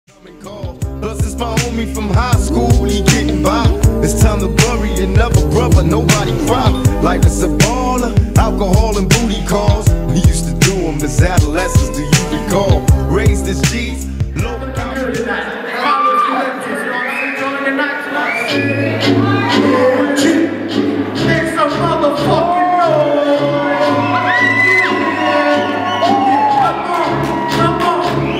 Plus it's my homie from high school, he getting by. It's time to bury another brother, nobody cry. Life is a baller, alcohol and booty calls. We used to do them as adolescents, do you recall? Raised as G's, low Make some motherfucking noise. Come on.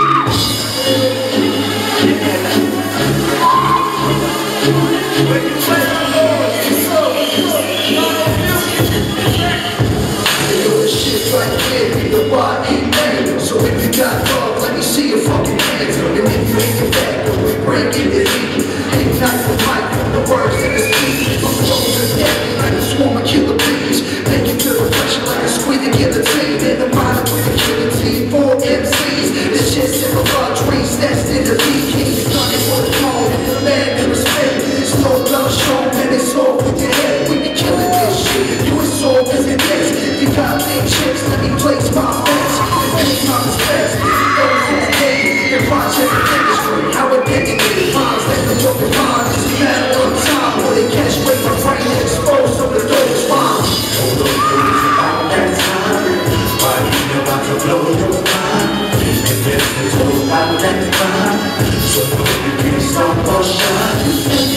Shit right here, the bar ain't made. So if you got love, let me see your fucking hands. And if you ain't your back, we're breaking it in. Ain't not the mic, the words in the speech. I'm close to death, like a swarm of killer bees. Make you feel the pressure like a squeaky guillotine. In the mind with the killer team, 4 MCs. This shit's in the blood, dreams, that's in the leaking. Nothing for the tone, the man in respect. It's no love show, man, it's all with your head. When you're killing this shit, you as soft as it is. You got big chips, let me place my bets. Make my respects, those who hate it. And watch every industry, how it getting it. Minds like the broken mind, it's a matter of time. Or they catch straight my brain and expose some of the dopest rhymes. Hold on, it's about that time. Why you about to blow your mind? And there's this whole about that time. So you can't stop or shine. Bring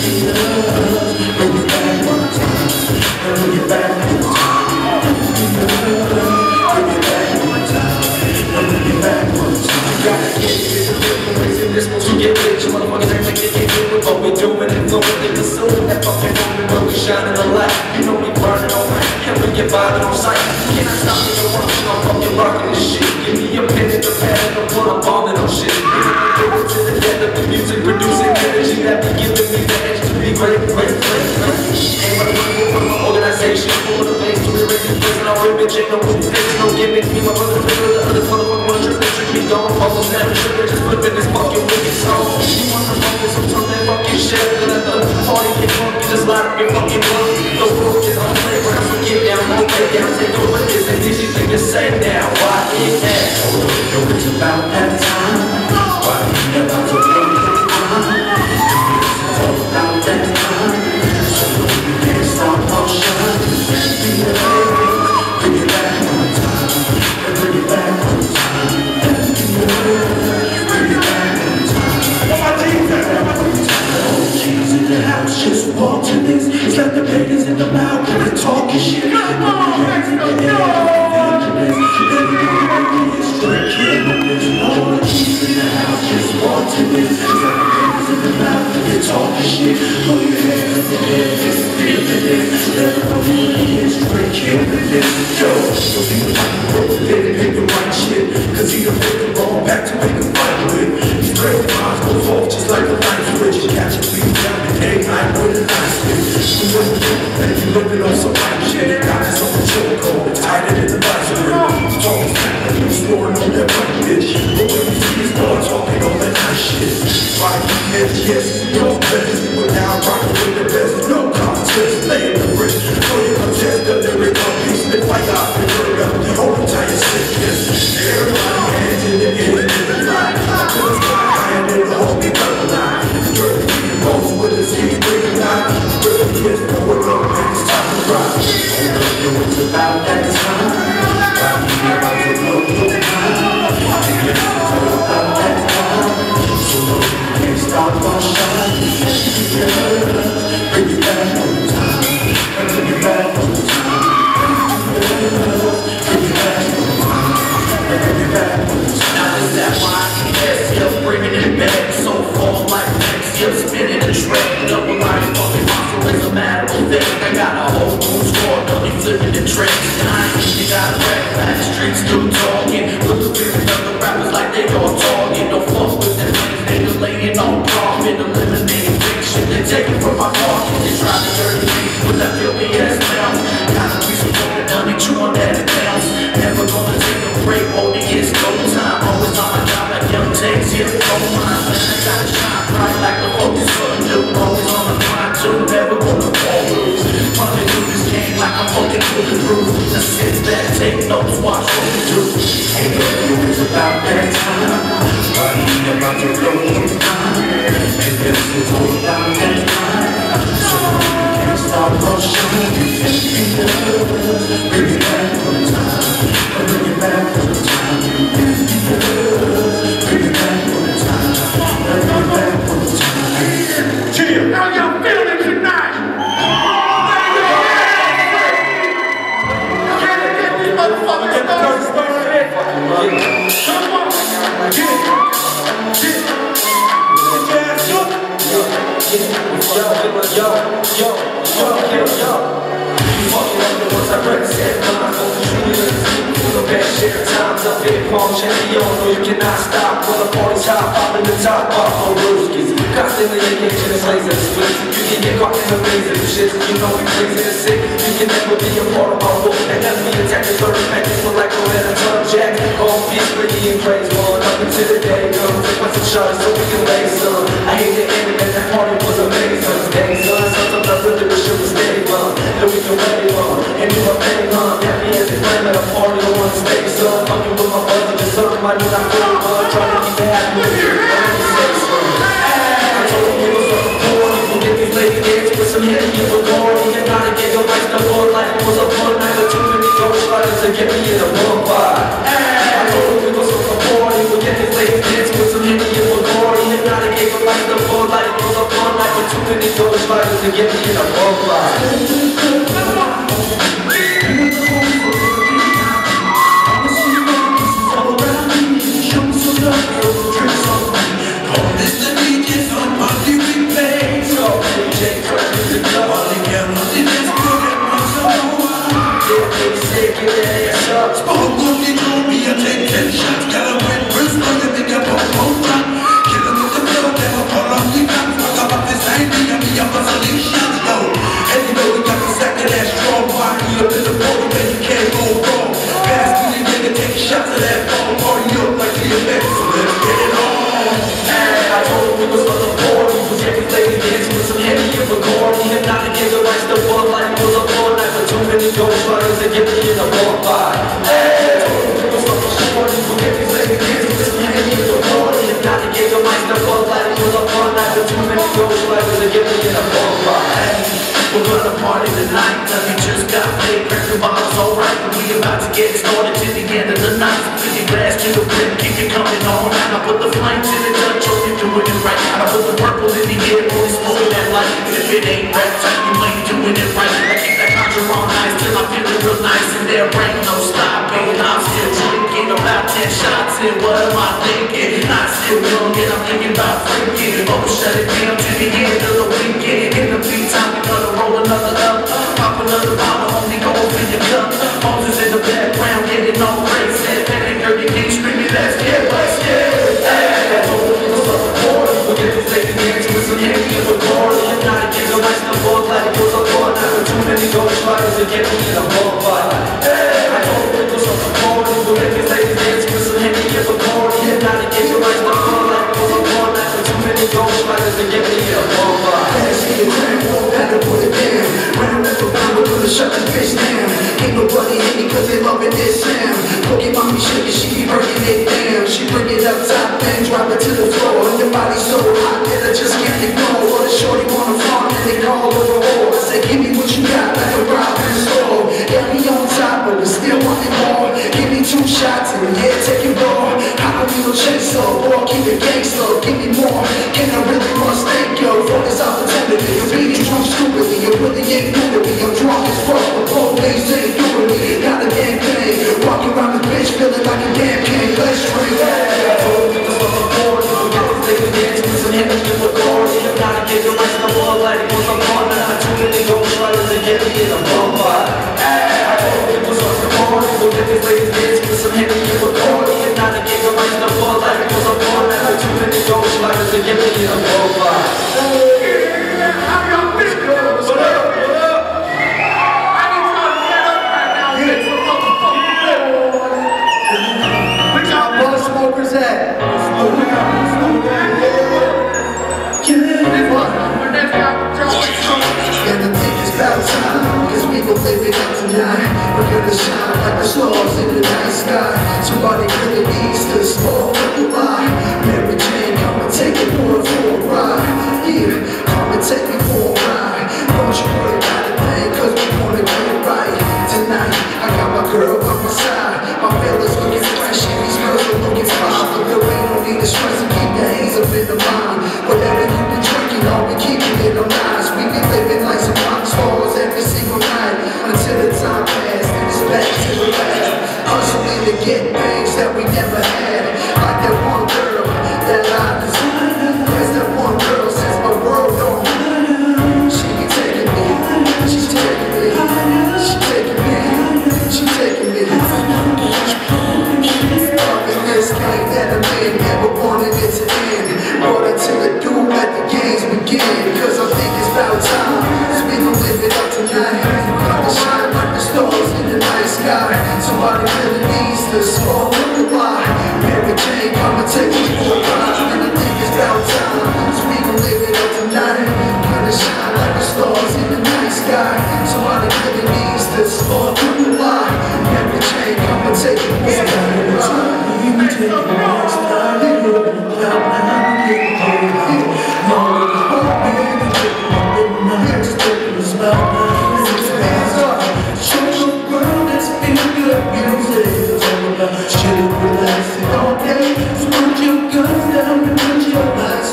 it back one time. Bring it back one time. Bring it back one time. Bring it back one time. You gotta get it, it's a different ways in this once you get rich. You motherfuckers act like they can't do it, but we doing it. Flowing, they pursuing that fucking moment where we shining a light. You know we burning all night, and we get by on sight. Can I stop me the rush? I'm fucking rocking this shit. Give me a pen and a pad and a put a bombing on shit. We do it to the death of the music, producing energy that be giving me the edge to be great. Ain't what I'm looking for, my organization full of the face to erase the prison. I'll rip it, ain't no movie face, no gimmicks. Me, my brother, the other motherfucker wanna trick me, gone. Focus, never sugar, just flipping this fucking wicked song. You wanna focus, I'm talking that fucking shit. Then at the party, get funky, just light up your fucking blood. No focus on play, but I'm get down, don't lay down, take over this. And this you think you're safe now, why it that? Hold on, yo, it's about that time. Why you about to blow your mind? It's all about that time. So you can't stop or shine. Bring it back one time. Bring it back one time. Bring it back one time. OGs in the house, just walk to this. Slap the pagans in the mouth when they talking shit. Hands in the air, dangerous. Straight killing. All the G's in the house, just walk to this. Slap the pagans in the mouth when they talking shit. Put your hands in the air, just feeling it. Let them know who it is, straight killing this. Yo, you'll be the right world, let it pick the right shit. Cause he done picked the wrong back to make a fight with. These crazy minds go off just like a light switch. Catch a beat down the day night with a nice switch. You wouldn't think that if you looking on some right shit. Got this on the chill code, tighter than the lights are real. Talking smack like you snoring on that right bitch. But when you see this boy talking all that nice shit. Right, yes, your best. But now I'm rocking with the best. No contest, laying the brick. So you contest the lyric on me. Spit like I've been heard up the whole entire sickness. Everybody hands in the air in the line. Cause I am in the homie purple line. Dirty beating bones with his heat breathing out. Really kids know what up and it's time to rock. Hold up, yo, it's about that time. Why we about to blow your mind? And yes, it's all about that time. So no, you can't stop or shine. Bring it back one time. Bring it back one time. Bring it back one time. Bring it back one time. Now is that why still bringing it back? So far like that, still spinning the track. Double line fucking muscle is a matter of fact. I got a whole new score, don't be flipping the tracks. And I ain't even got a rap, like the streets still talking. Look at the other rappers like they all talking. Don't fuck with them niggas, they laying on profit, eliminating fiction. They take it from my pocket, they try to dirty me with that filthy ass mouth. Gotta be some fucking dummy, chew on that accounts. Never gonna take a break, only it's go time. Always on my job like young takes, yeah, oh my man, I gotta shine bright like the focus sun do. Always on the grind too, never gonna fall loose. Running through this game like I'm fucking through the roof. Now sit back, take notes, watch what we do. Hey, yo, it's about that time. Why you about to blow your mind. And this is all about that time. So you can't stop rushing. You can't be nervous. Bring it back for time. Bring it back for time. You can't be nervous. Bring it back for time. Bring it back for time. Chill. How y'all feeling tonight? Can I get these motherfuckers started? Come on. Get it. Yo. You fucking up the ones I represent. Lines on the street. Full of bad shit. Times up in Palm Champion. No, you cannot stop. When the party's hot, pop in the top off on Rooskies. Constantly engaging in slaves and splits. You can get caught in the maze of shit. You know we crazy and sick. You can never be a part of my wolf. And never be attacked in 30 seconds. Feel like a red and turn jack. All peace, pretty and praise one. Up until the day comes. Take my some shots so we can lay some. I hate the end and that party was amazing. Day son, sometimes I really wish it was day fun. And we can wave on. And you are paying on. Happy as a flame at a party on one stage. So I'm fucking with my buddy. Just something I do not feel fun. Trying to keep it happy with you. I told him he was up for it. You can get these ladies dancing with some heavy and authority. And not to get your life the more like it was a fun night. But too many ghost riders to get me in a bonfire. I told him he was up for it. You can get these ladies dancing with some heavy and authority. And not to get your life the more like it was a fun night. But too many ghost riders to get me in a bonfire. We're gonna party tonight, we just got paid, crack the bottles alright. We about to get started to the end of the night. 50 glass to the brim, keep it coming on. I put the flames in the Dutch, hope you're doing it right. I put the purple in the air, only smoking that light. If it ain't rap time, you ain't doing it right. I keep that conjure on ice till I'm feeling real nice. And there ain't no stopping, I'm still drinking about 10 shots. And what am I thinking? I'm still young and I'm thinking about freaking. Oh, shut it down to the end of the weekend. In the meantime, we're gonna roll another up, pop another bottle, only go over your cup. Moses in the background, getting all crazy. Panic, dirty, king screaming, let's get wasted. I told them it was up the border. We'll get this lady dancing with some heavy and recording. If not, it gets a nice the board like it was a board. Now too many ghost riders to get me in a bonfire. I told them it was up the border. We'll get this lady dancing with some heavy and recording. If not, it gets a nice the board like it was a board. Now too many ghost riders to get me in a bonfire. See the crime, won't have to put it down. Round up around, we're gonna shut this bitch down. Ain't nobody hit me cause they loving this sound. Look at mommy shaking, she be breaking it down. She bring it up top and drop it to the floor. And your body's so hot that I just can't ignore. What a shorty wanna farm and they call her a whore. I say give me what you got like a robbing store. Got me on top but I still wanting more. Give me 2 shots and yeah, take it raw. I don't need no chainsaw, boy, keep it gangsta. Give me more, can I really must thank you for this opportunity. You're being drunk stupidly, you really ain't doing me. I'm drunk as fuck, but both days ain't doing me. Not a damn thing, walking around the bitch feeling like a damn king. Let's drink. I told them it was up the board. We'll get this nigga dancing with some heavy and recording. If not, it gets a nice the board like it was a fun night. Too many ghost riders to get me in a bonfire. I told them it was up the board. We'll get this lady dancing with some heavy and recording. If not, it gets a nice the board like it was a fun night. Too many ghost riders to get me in a bonfire. How y'all feeling? What up? I need y'all to get up right now and make some motherfucking noise. Put y'all blood smokers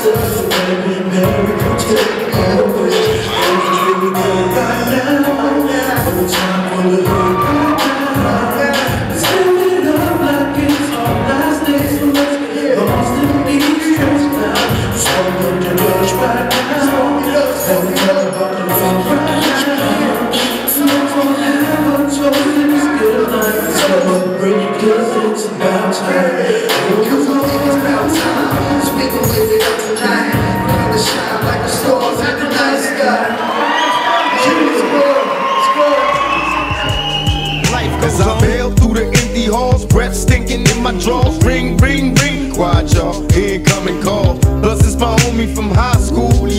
As I bail through the empty halls, breath stinking in my drawers. Ring, ring, ring, quiet y'all, incoming call. Plus it's my homie from high school.